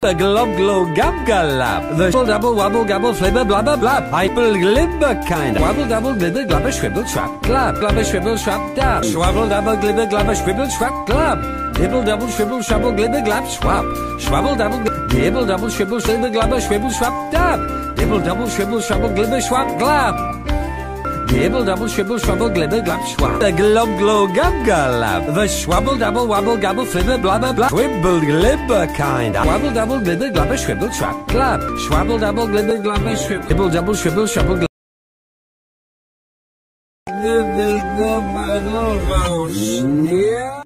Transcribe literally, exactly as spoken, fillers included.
The glob glow gab galab. The shibble double wobble gabble flibber blabber blab. Hyper glibber kind. Wobble double glibber glabber shwibble trap glab. Glabber shwibble trap dab. Schwabble double glibber glabber shwibble trap glab. Dibble double shwibble shwabble glibber glab swab. Schwabble double dibble double shwibble slibber glabber shwibble swab dab. Dibble double shwibble shwabble glibber swab glab. Dibble double shwibble shwabble glibber glab swab. The glob glow gab galab. The schwabble double wobble gabble flibber blabber blab. Swibble glibber kind. Wobble double glibber glabber shwibble trap glab. Schwabble double glibber glabber shwibble. Dibble double shwibble shwabble glibber. Dibble double shwibble.